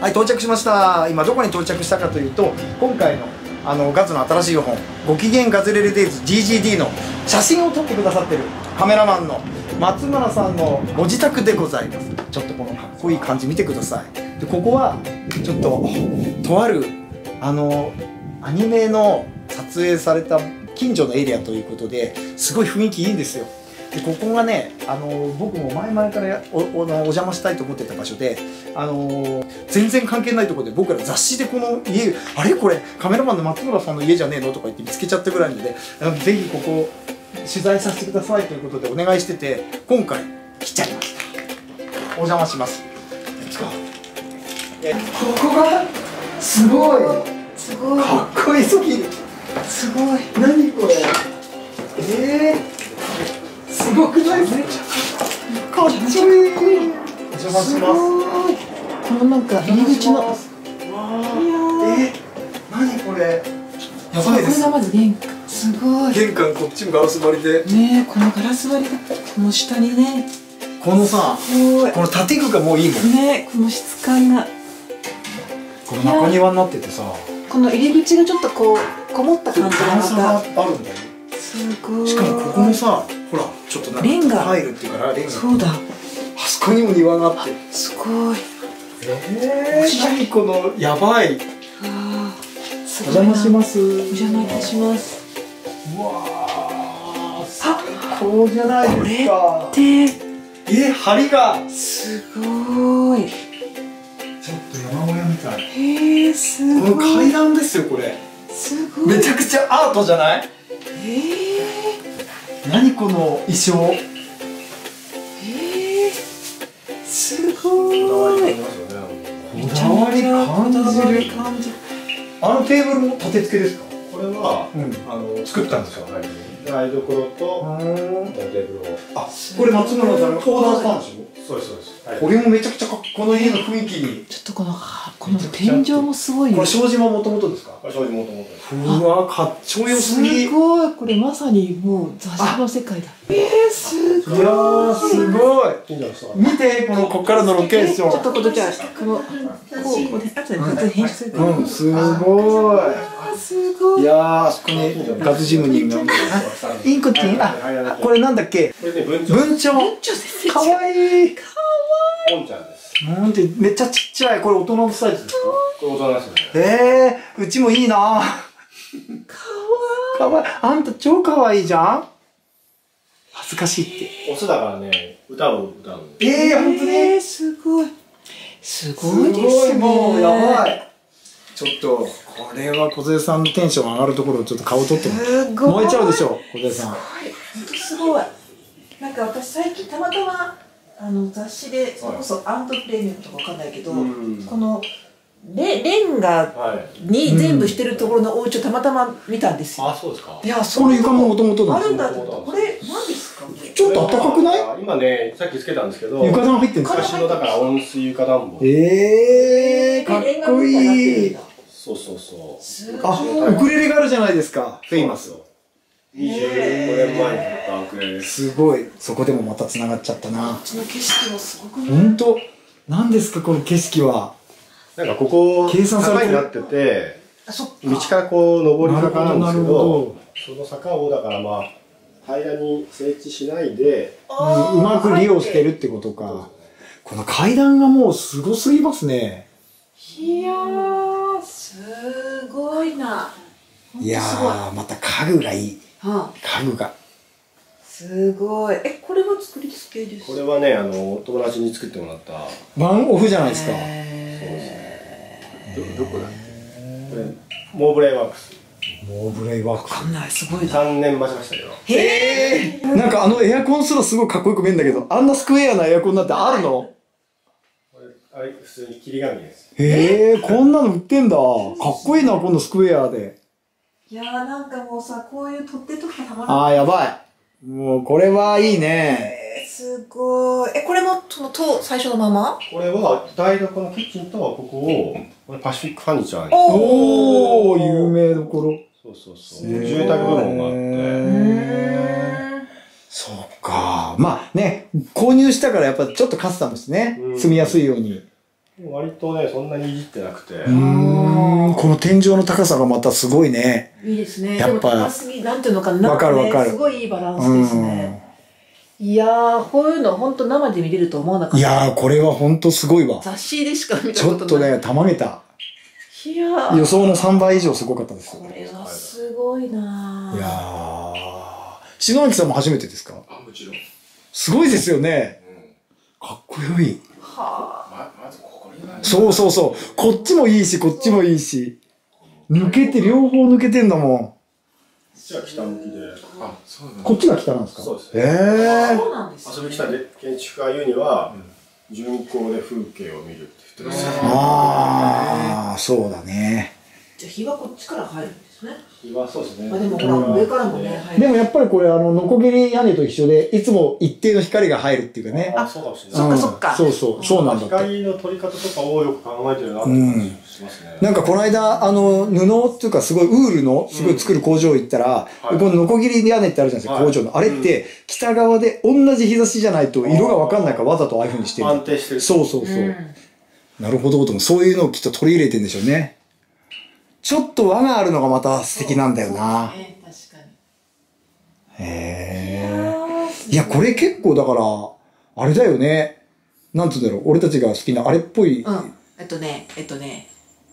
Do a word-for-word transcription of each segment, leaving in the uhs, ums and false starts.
はい、到着しました。今どこに到着したかというと、今回のあのガズの新しい本「ご機嫌ガズレレデイズ ジージーディー」の写真を撮ってくださってるカメラマンの松村さんのご自宅でございます。ちょっとこのかっこいい感じ見てください。でここはちょっととあるあのアニメの撮影された近所のエリアということですごい雰囲気いいんですよ。でここがね、あの僕も前々からおおお邪魔したいと思ってた場所で、あの全然関係ないところで僕ら雑誌でこの家、あれこれカメラマンの松村さんの家じゃねえのとか言って見つけちゃったぐらいので、あのぜひここ取材させてくださいということでお願いしてて、今回来ちゃいました。お邪魔します。えここがすごいすごいかっこいいすぎる。 すごい何これ、えーすごくないですか。かっこいい。お邪魔します。 このなんか入り口の、いやえ、何これ。やばいです。 これがまず玄関、すごい。 玄関こっちもガラス張りで。 ねえ、このガラス張りがこの下にね。 このさ、この建具がもういいもん。 ねえ、この質感が。 この中庭になっててさ。 この入り口がちょっとこうこもった感じがまた。 あるんだよ。 すごい。 しかもここもさ、ほらちょっとなんかレンガ入るっていうからレンガ。 そうだ。 あそこにも庭があって。 すごい。 ええ、何このやばい。 ああ。 お邪魔します。 お邪魔いたします。 うわあ。最高じゃないですか。 これって。 え、梁が。 すごい。 ちょっと山小屋みたい。 へえ、すごい。 この階段ですよこれ。 すごい。 めちゃくちゃアートじゃない？ ええ。 何この衣装。 ええ。すごい。こだわり感じる。 あのテーブルも立て付けですか？ これは、うん、あの作ったんですよ。はい。台所とテーブルを。 あ、これ松村さんがオーダーしたんでしょ？ そうですそうです。 これもめちゃくちゃこの家の雰囲気に。 ちょっとこのこの天井もすごい。 これ障子ももともとですか？ これ障子もともと。 うわ、かっちょよすぎ。 すごい、これまさにもう雑誌の世界だ。ええ、すごい。 いやーすごい。見てこのこっからのロケーション。 ちょっとこのじゃあこのこうこうであとで普通編集する。 うん、すごい。 すごい。 いやー、あそこにガズジムニーが。インコティン、あ、これなんだっけ。 これね文鳥。 文鳥。かわいい。 かわいい。ポンちゃんです。 なんてめっちゃちっちゃい。これ大人のサイズですか？ これ大人ですね。 ええー、うちもいいな。かわいい。かわいい。あんた超かわいいじゃん。恥ずかしいって。 オスだからね、歌を歌う。 ええー、本当に。 ええ、すごい。すごいですね。 もうやばい。ちょっとこれは小杉さんのテンション上がるところをちょっと顔取ってすごい。 燃えちゃうでしょ小杉さん。 本当すごい。なんか私最近たまたまあの雑誌でそれこそアントプレミアムとかわかんないけど、このレレンガに全部してるところのお家をたまたま見たんですよ。 あ、そうですか。 いや、 この床ももともとあるんだって。これ何ですか？ ちょっと暖かくない？ 今ね、さっきつけたんですけど。 床暖入ってるんですか？ 昔のだから温水床暖房。 ええー、かっこいい。 そうそうそう。 あ、ウクレレがあるじゃないですか。フェイマス。 にじゅうごねんまえに買ったウクレレ。 すごい。そこでもまた繋がっちゃったな。 こっちの景色はすごくない？ 本当。何ですかこの景色は。 なんかここ坂になってて、道からこう上り坂なんですけど、その坂をだからまあ平らに整地しないで、 うまく利用してるってことか。この階段がもうすごすぎますね。 いやー、すごいな。 いやー、また家具がいい。家具が。 すごい。え、これは作り付けですか？ これはね、あの、友達に作ってもらった。 ワンオフじゃないですか。 ど、どこだっけ？これ、モーブレイワークス。 モーブレイワークス。 わかんない、すごいな。 さんねん待ちましたけど。 へえ。なんかあのエアコンすらすごいかっこよく見えるんだけど、あんなスクエアなエアコンなんてあるの？ これ、あれ、普通に切り紙です。 へえ、こんなの売ってんだ。かっこいいな、このスクエアで。 いやー、なんかもうさ、こういう取っ手とかたまらない。 あー、やばい。もう、これはいいね。 えー、すごい。え、これも、その、と、最初のまま？ これは、台所のキッチンとはここを、これパシフィックファニチャーに。 おー、有名どころ。 そうそうそう。住宅部門があって。 そうか。まあね、購入したからやっぱちょっとカスタムしてね、住みやすいように。 割とね、そんなにいじってなくて。 うん、この天井の高さがまたすごいね。 いいですね。 やっぱでも高すぎ、なんていうのかな。 わかるわかる。 すごいいいバランスですね。いやー、こういうの本当生で見れると思わなかった。 いやー、これは本当すごいわ。 雑誌でしか見たことない。 ちょっとね、たまげた。 いやー。 予想のさんばい以上すごかったです。 これはすごいなー。 いやー。篠崎さんも初めてですか？ あ、もちろん。 すごいですよね。うん、かっこよい。 はあ。ま、まずここにはね。 そうそうそう。こっちもいいし、こっちもいいし。抜けて、両方抜けてんだもん。 こっちは北向きで。 あ、そうなんだ。 こっちが北なんですか？ そうです。 ええ。 そうなんですね。 遊び来た建築家言うには、巡航で風景を見るって言ってます。 ああ、そうだね。 じゃあ日はこっちから入るんですね。 日はそうですね。 あ、でもほら、上からもね、入る。 でもやっぱりこれ、あの、ノコギリ屋根と一緒で、いつも一定の光が入るっていうかね。 あ、そうかもしれない。 そっかそっか。 そうそう、そうなんだって。 光の取り方とかをよく考えてるなって感じしますね。 なんかこの間、あの、布っていうかすごいウールのすごい作る工場行ったら、このノコギリ屋根ってあるじゃないですか、工場の。あれって、北側で同じ日差しじゃないと色がわかんないからわざとああいう風にしてる。 安定してる。 そうそうそう。なるほど、そういうのをきっと取り入れてんでしょうね。ちょっと輪があるのがまた素敵なんだよな。 確かに。へえ。いや、これ結構だから、あれだよね。なんつうんだろう、俺たちが好きなあれっぽい。 うん。えっとね、えっとね。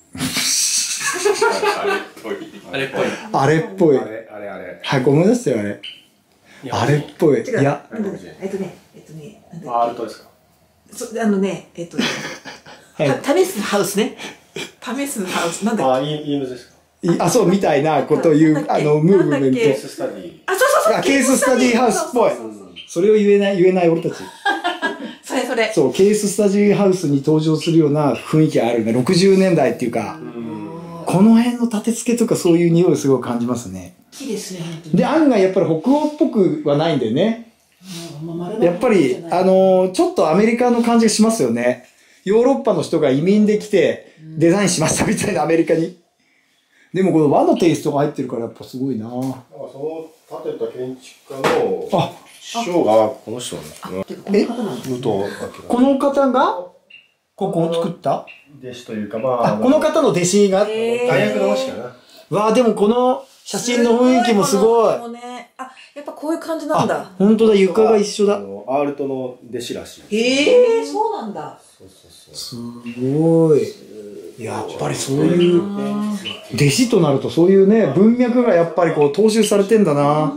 あれっぽい。あれっぽい。 あれっぽい。 あれ、あれ、あれ。 はい、思い出したよ、あれ。あれっぽい。いや。 えっとね、えっとね。 あ、アルトですか？ そ、あのね、えっとね。試すハウスね。試すハウス。なんだっけ？ あ、イームズですか？ あ、そう、みたいなことを言う、あの、ムーブメント。 ケーススタディ。 あ、そうそうそう。 ケーススタディハウスっぽい。それを言えない、言えない俺たち。 それそれ。 そう、ケーススタディハウスに登場するような雰囲気があるね。ろくじゅうねんだいっていうか、この辺の立て付けとかそういう匂いをすごい感じますね。 いいですね、本当に。で、案外やっぱり北欧っぽくはないんだよね。やっぱり、あの、ちょっとアメリカの感じがしますよね。ヨーロッパの人が移民で来てデザインしましたみたいなアメリカに。でもこの和のテイストが入ってるからやっぱすごいな。その建てた建築家の師匠がこの人なんですね。 え、この方がここを作った？ 弟子というかまあ。 この方の弟子が大学の弟子かな。 わあでもこの写真の雰囲気もすごい。 あ、やっぱこういう感じなんだ。 本当だ、床が一緒だ。 アールトの弟子らしい。 へえ、そうなんだ。 すごい。やっぱりそういう弟子となるとそういうね文脈がやっぱりこう踏襲されてんだな。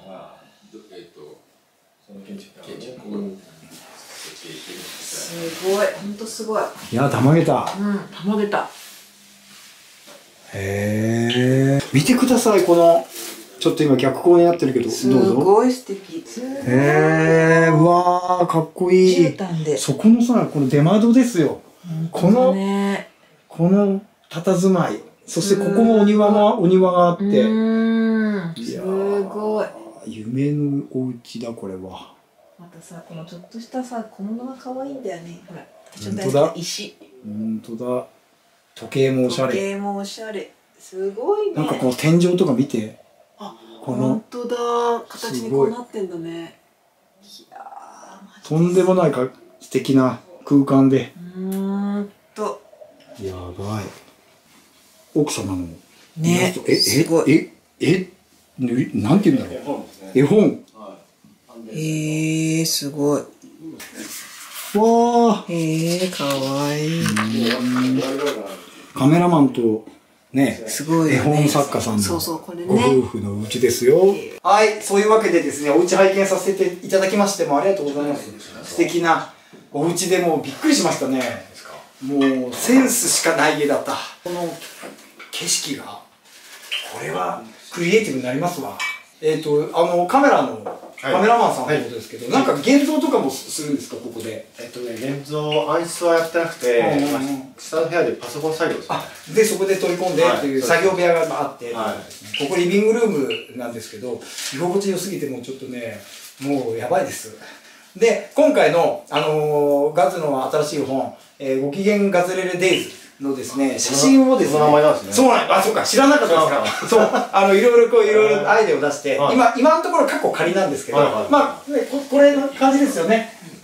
すごい、本当すごい。 いや、たまげた。 うん、たまげた。 へえ。見てください、このちょっと今逆光になってるけど、どうぞ。 すごい素敵。 へえ、うわー、かっこいい。そこのさ、この出窓ですよ。この、この佇まい。そしてここもお庭が、お庭があって。 うん。すごい。 夢のお家だ、これは。 またさ、このちょっとしたさ、小物が可愛いんだよね。ほら、 本当だ。 石。 本当だ。時計もおしゃれ。 時計もおしゃれ。すごいね。 なんかこの天井とか見て。 あ、この本当だ。形にこうなってんだね。いやー、とんでもないか素敵な空間で。 うーんと。 やばい。奥様の。 ね。 え、え、え、え、なんて言うんだろう。絵本。 へえ、すごい。 わあ。 へえ、かわいい。 カメラマンとね、 すごい絵本作家さんのご夫婦のお家ですよ。はい、そういうわけでですね、お家拝見させていただきましてもありがとうございます。素敵なお家でもうびっくりしましたね。もうセンスしかない家だった。この景色が、これはクリエイティブになりますわ。えっと、あの、カメラの、カメラマンさんってことですけど、なんか現像とかもするんですか、ここで。 えっとね、現像、暗室はやってなくて、下の部屋でパソコン作業です。 あ、で、そこで取り込んでっていう作業部屋があって、ここリビングルームなんですけど、居心地良すぎてもうちょっとね、もうやばいです。で、今回の、あのー、ガズの新しい本、えー、ご機嫌ガズレレデイズのですね、写真をですね、 その名前なんですね。 そうなん、あ、そうか、知らなかったですか。そう、あの、いろいろこう、いろいろアイデアを出して、今、今のところ過去仮なんですけど、まあ、ね、これの感じですよね。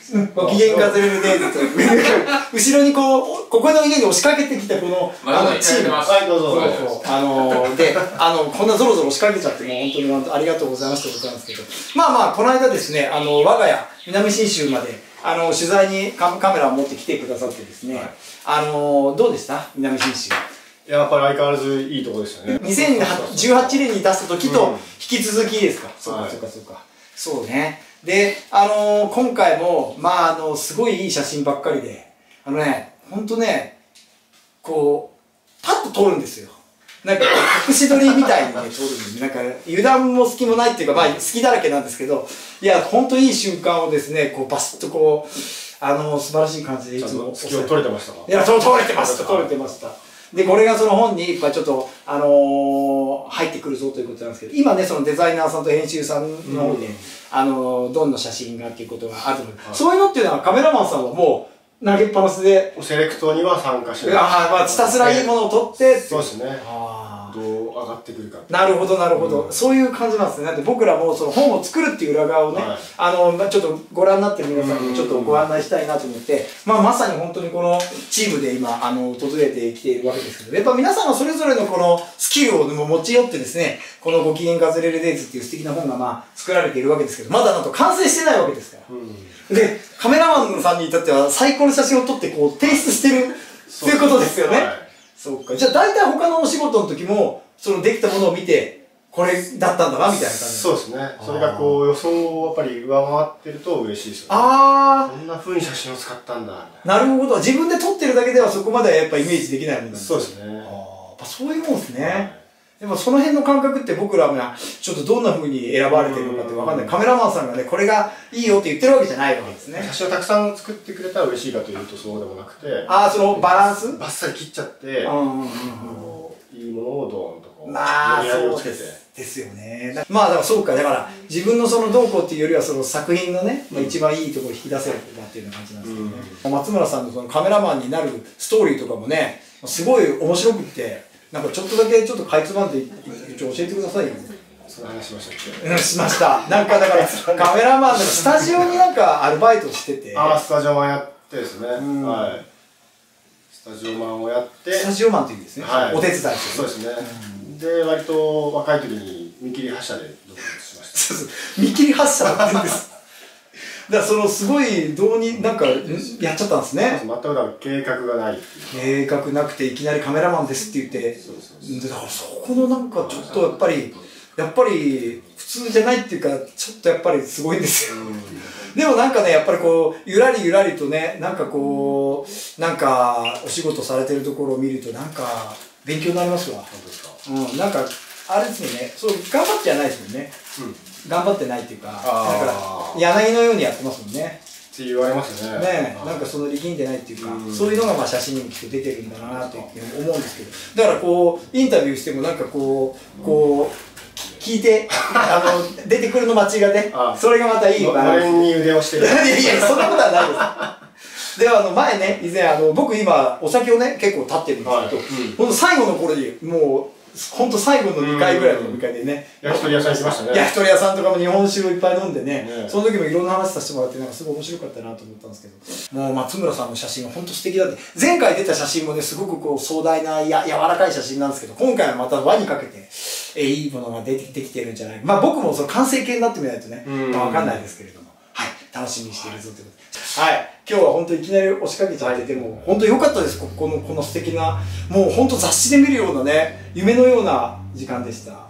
ご機嫌ガズレレデイズと後ろにこうここの家に押しかけてきたこのあのチーム、 はいどうぞ。 そうそうあのであのこんなゾロゾロ押しかけちゃってもう本当にありがとうございますということなんですけど、まあまあこの間ですねあの我が家南信州まであの取材にカメラを持ってきてくださってですね、はい、あのどうでした南信州？ やっぱり相変わらずいいところでしたね。 にせんじゅうはちねんに出した時と引き続きですか？うん、そうかそうかそうか、はい、そうね。で、あのー、今回もまああのすごいいい写真ばっかりで、あのねほんとねこうパッと撮るんですよ。なんか隠し撮りみたいにね撮るんで、なんか油断も隙もないっていうかまあ好きだらけなんですけど、いやほんといい瞬間をですねこうバシッとこうあのー、素晴らしい感じでいつも隙を撮れてましたか？ いやそう撮れてました撮れてました。でこれがその本にいっぱいちょっと、あのー、入ってくるぞということなんですけど、今ねそのデザイナーさんと編集さんの方で、うん、あのー、どんな写真がっていうことがあるので、はい、そういうのっていうのはカメラマンさんはもう投げっぱなしでセレクトには参加しない。 あ、まあ、ひたすらいいものを撮ってそうですね。どう上がってくるか。 なるほどなるほど、うん、そういう感じなんですね。だって僕らもその本を作るっていう裏側をね、はい、あのまあ、ちょっとご覧になってる皆さんにちょっとご案内したいなと思って、まあ、まさに本当にこのチームで今あの訪れてきているわけですけど、やっぱ皆さんがそれぞれのこのスキルを持ち寄ってですね、このご機嫌ガズレレデイズっていう素敵な本がまあ作られているわけですけど、まだなんと完成してないわけですから、うん、でカメラマンさんに至っては最高の写真を撮ってこう提出してるっていうことですよね。はい、そうか。じゃあ大体他のお仕事の時もそのできたものを見てこれだったんだなみたいな感じ。 そうですね。それがこう予想をやっぱり上回ってると嬉しいですよね。 ああ。 こんな風に写真を使ったんだ。 なるほど。自分で撮ってるだけではそこまではやっぱイメージできないもんなんです。 そうですね。ああ、 やっぱそういうもんですね。はい、でもその辺の感覚って僕らはちょっとどんな風に選ばれてるのかって分かんない。カメラマンさんがねこれがいいよって言ってるわけじゃないわけですね。 写真をたくさん作ってくれたら嬉しいかというとそうでもなくて。 ああ、そのバランス？ バッサリ切っちゃって。いいものをドーンとこうまあそうですですよね。まあだからそうか、だから自分のそのどうこうっていうよりはその作品のね、まあ、一番いいところを引き出せるなっていうような感じなんですけどね、うん、松村さんのそのカメラマンになるストーリーとかもねすごい面白くって、なんかちょっとだけちょっとかいつまんで一応教えてくださいよ。 その話しましたっけ？ うん、しました。なんかだからカメラマンでもスタジオになんかアルバイトしててああ、スタジオマンやってですね、うん、はい、スタジオマンをやってスタジオマンっていうんですね、はい、お手伝いして。 そうですね、うん、で割と若い時に見切り発車で独立しました。 見切り発車って言うんですだからそのすごいどうになんかやっちゃったんですね。 全くだから計画がない計画なくていきなりカメラマンですって言って、だからそこのなんかちょっとやっぱりやっぱり普通じゃないっていうかちょっとやっぱりすごいんですよでもなんかねやっぱりこうゆらりゆらりとねなんかこうなんかお仕事されてるところを見るとなんか勉強になりますわ。うん、なんかあれですよね、そう頑張ってじゃないですもんね、うん、頑張ってないっていうか、だから柳のようにやってますもんねって言われますね。 ねえ、なんかその力んでないっていうか、うん、そういうのがまあ写真にもきっと出てるんだなって思うんですけど、だからこうインタビューしてもなんかこうこう聞いてあの出てくるの待ちがね、それがまたいいバランス。 のれんに腕をしてる。いやいやそんなことはないです。ではあの前ね以前あの僕今お酒をね結構立ってるんですけど、はい、うん、ほんと最後の頃にもうほんと最後のにかいぐらいの飲み会でね、 焼き鳥屋さん行きましたね。 焼き鳥屋さんとかも日本酒をいっぱい飲んでね、ね、その時もいろんな話させてもらってなんかすごい面白かったなと思ったんですけど、もう松村さんの写真がほんと素敵だって、前回出た写真もねすごくこう壮大なや柔らかい写真なんですけど、今回はまた輪にかけてえいいものが出てできてるんじゃないか、まあ僕もその完成形になってみないとね、まあ、分かんないですけれども、はい、楽しみにしているぞということで、はい、今日は本当いきなり押しかけちゃってて、も本当良かったです。ここのこの素敵なもう本当雑誌で見るようなね夢のような時間でした。はい、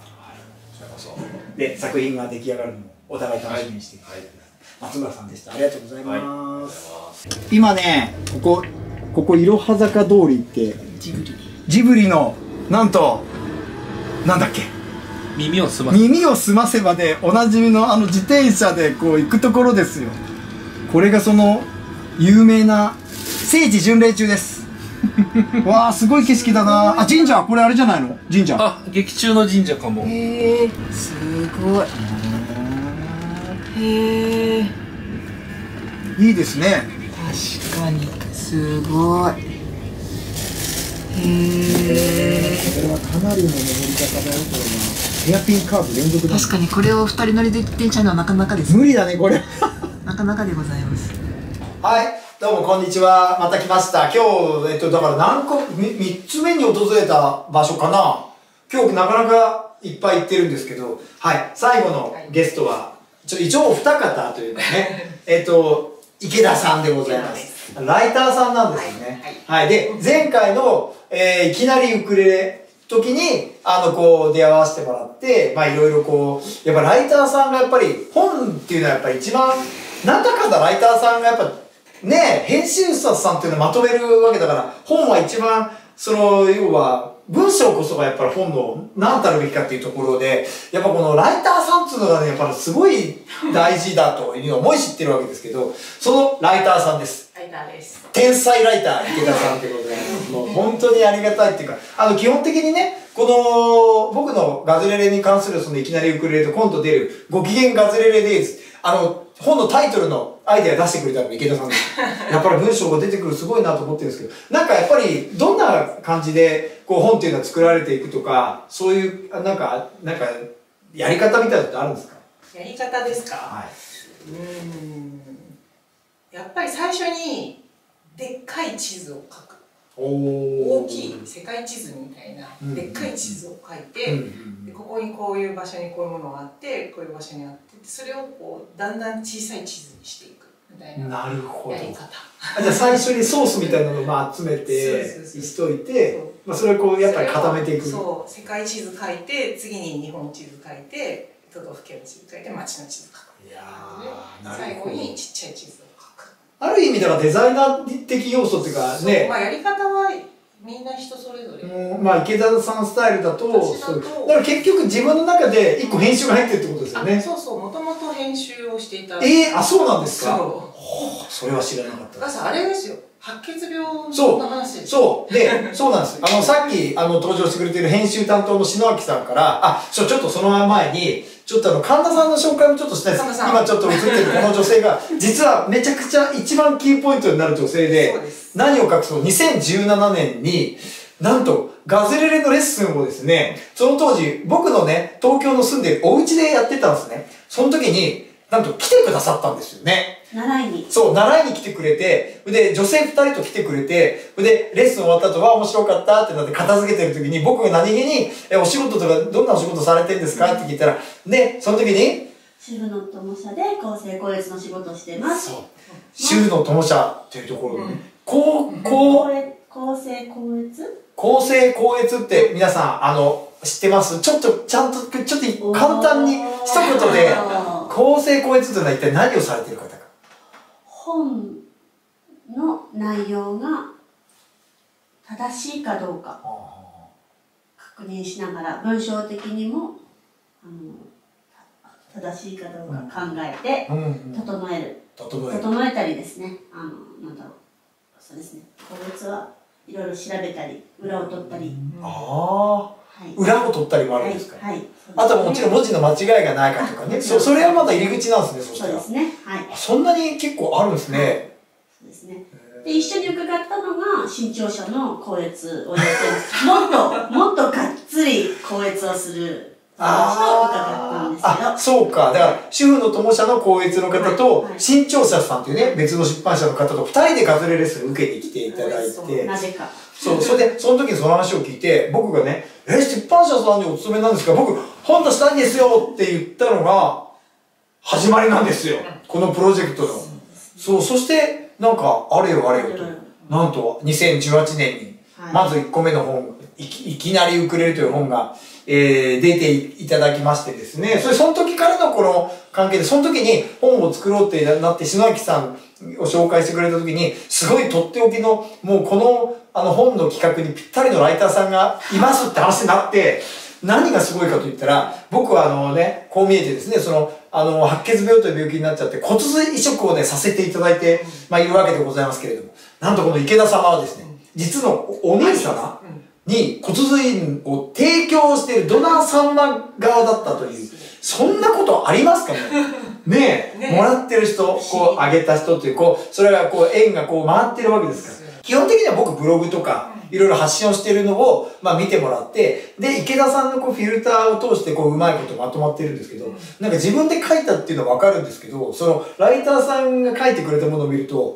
で作品が出来上がるのをお互い楽しみにしていただいて、はい、松村さんでした。ありがとうございます。はい、今ねここここいろは坂通りってジブリジブリのなんとなんだっけ。 耳をすませ耳をすませばでおなじみのあの自転車でこう行くところですよ。これがその有名な聖地巡礼中ですわあすごい景色だなあ。神社これあれじゃないの神社。 あ劇中の神社かも。 へえすごい。へえいいですね。 確かにすごい。へえこれはかなりの登り方だよこれは。ヘアピンカーブ連続だ。 確かにこれを二人乗りで自転車のはなかなかです。 無理だねこれなかなかでございます。 はい、どうもこんにちは。また来ました。今日、えっと、だから何個、みっつめに訪れた場所かな。今日なかなかいっぱい行ってるんですけど、はい、最後のゲストは、ちょ一応お二方というかね、えっと、池田さんでございます。ライターさんなんですよね。はい、はい、で、前回の、えー、いきなりウクレレ時に、あの、こう、出会わせてもらって、まあ、いろいろこう、やっぱライターさんがやっぱり、本っていうのはやっぱり一番、なんだかんだライターさんがやっぱ、ねえ、編集者さんっていうのをまとめるわけだから、本は一番、その、要は、文章こそがやっぱり本の何たるべきかっていうところで、やっぱこのライターさんっていうのがね、やっぱりすごい大事だというのを思い知ってるわけですけど、そのライターさんです。 ライターです。 天才ライター、池田さんでございます。もう本当にありがたいっていうか、あの、基本的にね、この、僕のガズレレに関するそのいきなりウクレレと今度出るご機嫌ガズレレデイズ、あの、本のタイトルのアイデア出してくれたのが池田さんです。やっぱり文章が出てくるすごいなと思ってるんですけど、なんかやっぱりどんな感じでこう本っていうのは作られていくとか、そういう、なんか、なんか、やり方みたいなのってあるんですか？ やり方ですか？はい。うーん。やっぱり最初に、でっかい地図を描く。大きい世界地図みたいなでっかい地図を描いて、でここにこういう場所にこういうものがあってこういう場所にあってそれをこうだんだん小さい地図にしていくみたいなやり方。 なるほど。あ、じゃあ最初にソースみたいなのをまあ集めてしといて、まあそれをこうやっぱり固めていく。 そう世界地図描いて次に日本地図描いて都道府県の地図描いて町の地図描く。いやー、なるほど。最後にちっちゃい地図を描く。ある意味ではデザイナー的要素っていうかね。 まあやり方はみんな人それぞれ。 うん、まあ池田さんスタイルだと、そうだから結局自分の中で一個編集が入ってるってことですよね。 そうそう、もともと編集をしていた。 ええー、あ、そうなんですか。そう。それは知らなかった。 だからあれですよ。白血病の話です。 そう。で、そうなんです。あの、さっき、あの、登場してくれている編集担当の篠脇さんから、あ、ちょ、ちょっとその前に、ちょっとあの、神田さんの紹介もちょっとしたいです。今ちょっと映ってるこの女性が、実はめちゃくちゃ一番キーポイントになる女性で、何を隠そう、にせんじゅうななねんに、なんと、ガズレレのレッスンをですね、その当時、僕のね、東京の住んでるお家でやってたんですね。その時に、なんと来てくださったんですよね。 習いに。 そう、習いに来てくれて、で、女性二人と来てくれて、で、レッスン終わった後は面白かったってなって片付けてる時に、僕が何気に、え、お仕事とか、どんなお仕事されてるんですかって聞いたら、で、その時に、 主婦の友社で構成校閲の仕事をしてます。そう。 主婦の友社っていうところ、うん、こう、こう、 構成校閲構成校閲って皆さん、あの、知ってます？ちょっと、ちゃんと、ちょっと簡単に、一言で、構成校閲というのは一体何をされている方か。 本の内容が正しいかどうか確認しながら、文章的にも、あの、正しいかどうか考えて、整える。整えたりですね。あの、なんだろう。そうですね。校閲はいろいろ調べたり、裏を取ったり。 ああ、はい、裏を取ったりもあるんですか。はい。はい、あとはもちろん文字の間違いがないかとかね。そそれはまだ入り口なんですね。そしたら。 そうですね。はい。 そんなに結構あるんですね。はい、 そうですね。で一緒に伺ったのが新潮社の校閲をやってるんです。もっともっとがっつり校閲をする。 ああ、そうか。だから、主婦の友社の校閲の方と、新潮社さんというね、別の出版社の方と二人でガズレレッスン受けに来ていただいて。 なぜか。 そう、それで、その時にその話を聞いて、僕がね、え、出版社さんにお勤めなんですか？僕、本出したいんですよって言ったのが、始まりなんですよ。このプロジェクトの。そう、そして、なんか、あれよあれよと。なんと、にせんじゅうはちねんに、まずいっこめの本、いき、いきなりウクレレという本が、えー、出ていただきましてですね。それ、その時からのこの関係で、その時に本を作ろうってなって、篠脇さんを紹介してくれた時に、すごいとっておきの、もうこの、あの本の企画にぴったりのライターさんがいますって話になって、何がすごいかと言ったら、僕はあのね、こう見えてですね、その、あの、白血病という病気になっちゃって、骨髄移植をね、させていただいて、まあ、いるわけでございますけれども、なんとこの池田様はですね、実のお姉様に骨髄を提供しているドナーさん側だったという、そんなことありますかね。ねえ、もらってる人、こう、あげた人っていう、こう、それがこう、縁がこう回ってるわけですから。基本的には僕ブログとか、いろいろ発信をしているのを、まあ見てもらって、で、池田さんのこうフィルターを通してこううまいことまとまってるんですけど、なんか自分で書いたっていうのはわかるんですけど、そのライターさんが書いてくれたものを見ると、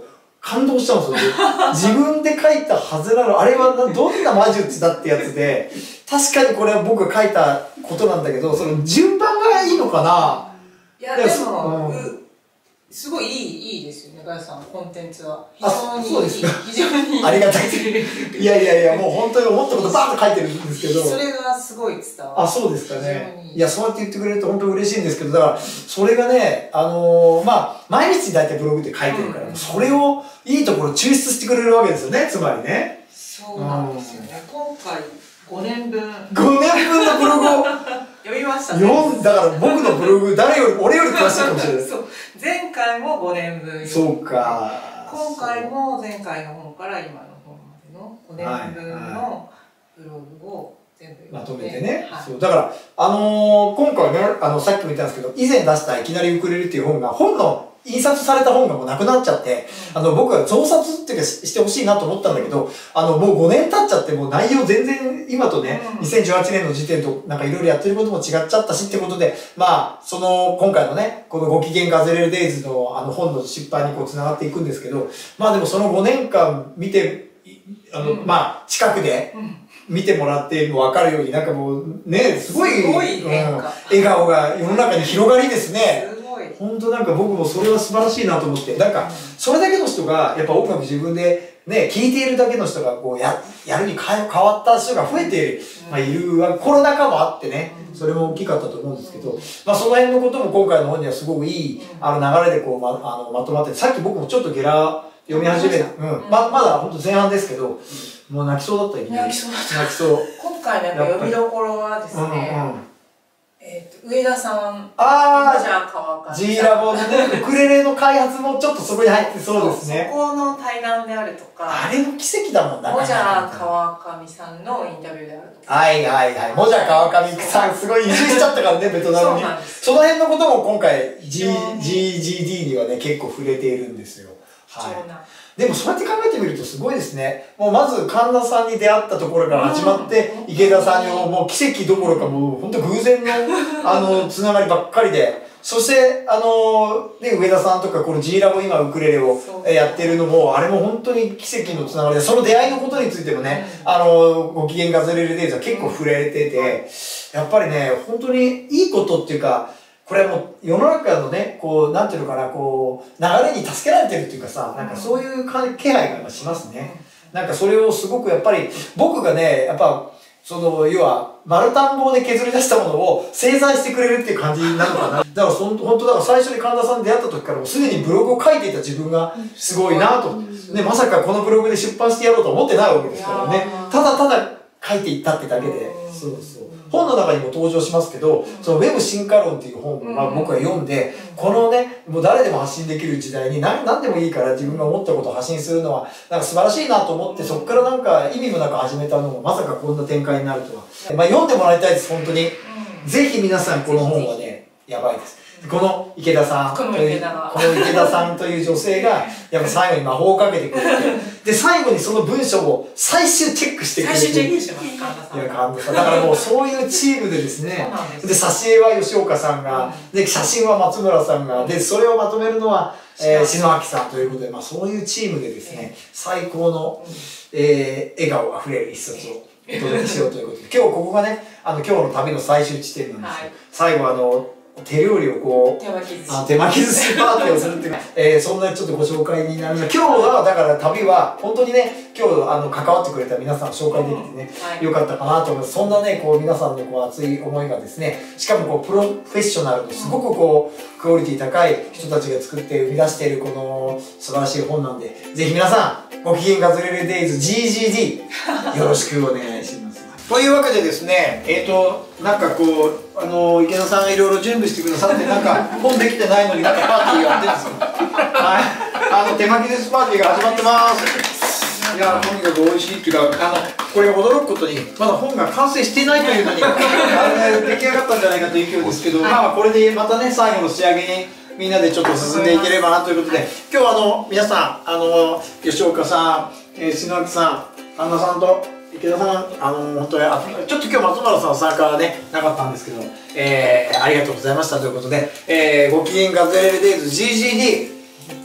感動したんですよ。自分で書いたはずなの、あれはどんな魔術だってやつで、確かにこれは僕が書いたことなんだけど、その順番がいいのかな。 いや、でも、うん、すごいいい、いいですよね、ガヤさん、コンテンツは。非常にいい。そうですか。非常にいい。 ありがたい。いやいやいや、もう本当に思ったことバーッと書いてるんですけど。 それがすごい伝わる。 あ、そうですかね。いや、そうやって言ってくれると本当に嬉しいんですけど、だから、それがね、あのー、まあ、毎日大体ブログって書いてるから、うん、それをいいところ抽出してくれるわけですよね、つまりね。 そうなんですよね。うん、今回ごねんぶん。 ごねんぶんのブログを読みましたね。 読んだから僕のブログ、誰より、俺より詳しいかもしれない。 そう。前回もごねんぶん。 そうか。 今回も前回の本から今の本までのごねんぶんのブログを全部まとめてね。はい、そう。だから、あのー、今回ね、あの、さっきも言ったんですけど、以前出したいきなりウクレレっていう本が、本の印刷された本がもうなくなっちゃって、あの、僕は増刷っていうかしてほしいなと思ったんだけど、あの、もうごねん経っちゃって、もう内容全然、今とね、にせんじゅうはちねんの時点と、なんかいろいろやってることも違っちゃったしってことで、まあ、その、今回のね、このご機嫌ガズレレデイズのあの本の出版にこう繋がっていくんですけど、まあでもそのごねんかん見て、あの、うん、まあ、近くで見てもらっても分かるように、なんかもう、ね、すごい、 すごい変化、 うん、笑顔が世の中に広がりですね。本当なんか僕もそれは素晴らしいなと思って、なんか、それだけの人が、やっぱ音楽自分でね、聴いているだけの人が、こう、や、やるに変わった人が増えて、まあ、いる、コロナ禍もあってね、それも大きかったと思うんですけど、まあ、その辺のことも今回の本にはすごくいい、あの、流れでこう、ま、あの、まとまって、さっき僕もちょっとゲラ読み始め、うん、ま、まだ本当前半ですけど、もう泣きそうだったよ、 泣きそうだった。 泣きそう。 今回のやっぱ読みどころはですね、えっと、上田さん、 あじゃあ川上さん。 G ラボのね、ウクレレの開発もちょっとそこに入ってそうですね。 そこの対談であるとか、 あれも奇跡だもんな。 モジャー川上さんのインタビューであるとか。 はいはいはい。モジャー川上さん、すごい移住しちゃったからね、ベトナムに。その辺のことも今回、G、ジージーディー にはね、結構触れているんですよ。はい。でもそうやって考えてみるとすごいですね。もうまず神田さんに出会ったところから始まって、池田さんにもう奇跡どころかもう本当偶然のあのつながりばっかりで、そしてあのね上田さんとかこの G ラボ今ウクレレをやってるのもあれも本当に奇跡のつながりで、その出会いのことについてもね、あのご機嫌ガズレレデイズは結構触れてて、やっぱりね本当にいいことっていうか。これはもう世の中のね、こう、なんていうのかな、こう、流れに助けられてるっていうかさ、なんかそういう気配がしますね。なんかそれをすごくやっぱり、僕がね、やっぱ、その、要は、丸太ん棒で削り出したものを製材してくれるっていう感じなのかな。だからそん、本当だから最初に神田さんに出会った時からもうすでにブログを書いていた自分がすごいなと。ね、まさかこのブログで出版してやろうと思ってないわけですからね。ただただ書いていったってだけで。そうそう。本の中にも登場しますけど、そのウェブ進化論っていう本を僕は読んで、このね、もう誰でも発信できる時代に何何でもいいから自分が思ったことを発信するのは、なんか素晴らしいなと思って、そこからなんか意味もなく始めたのも、まさかこんな展開になるとは。まあ読んでもらいたいです、本当に。ぜひ皆さんこの本はね、やばいです。この池田さんという、この池田さんという女性が、やっぱ最後に魔法をかけてくれて、で、最後にその文章を最終チェックしてくれて。 最終チェックしてます、神田さん。 いや、神田さん。だからもうそういうチームでですね、で、挿絵は吉岡さんが、で、写真は松村さんが、で、それをまとめるのは、えー、篠明さんということで、まあそういうチームでですね、最高の、えー、笑顔あふれる一冊をお届けしようということで、今日ここがね、あの、今日の旅の最終地点なんですよ。最後あの、手料理をこう、手巻き寿司。手巻き寿司パーティーをするっていう、えー、そんなちょっとご紹介になります。今日は、だから旅は、本当にね、今日、あの、関わってくれた皆さんを紹介できてね、うんはい、よかったかなと思います。そんなね、こう、皆さんのこう、熱い思いがですね、しかもこう、プロフェッショナルのすごくこう、クオリティ高い人たちが作って生み出しているこの素晴らしい本なんで、ぜひ皆さん、ご機嫌ガズレレデイズ ジージーディー よろしくお願いします。というわけでですね、えっと、なんかこう、あの、池田さんがいろいろ準備してくださって、なんか、本できてないのになんかパーティーやってるんですよ。はい。あの、手巻き寿司パーティーが始まってます。いや、とにかく美味しいっていうか、あの、これ驚くことに、まだ本が完成していないというのに、あれ、出来上がったんじゃないかという勢いですけど、まあ、これでまたね、最後の仕上げに、みんなでちょっと進んでいければなということで、今日はあの、皆さん、あの、吉岡さん、えー、篠明さん、神田さんと、池田さん、あの本当にあちょっと今日松原さんの参加はねなかったんですけど、えー、ありがとうございましたということで、えー、ご機嫌ガズレレデイズ ジージーディー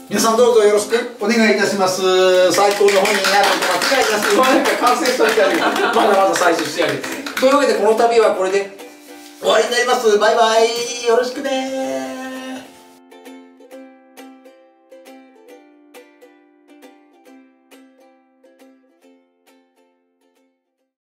皆さんどうぞよろしくお願いいたします。最高の本になること間違いなし。今なんか完成したみたいにまだまだ最終仕上げ。というわけでこの旅はこれで終わりになります。バイバイ。よろしくね。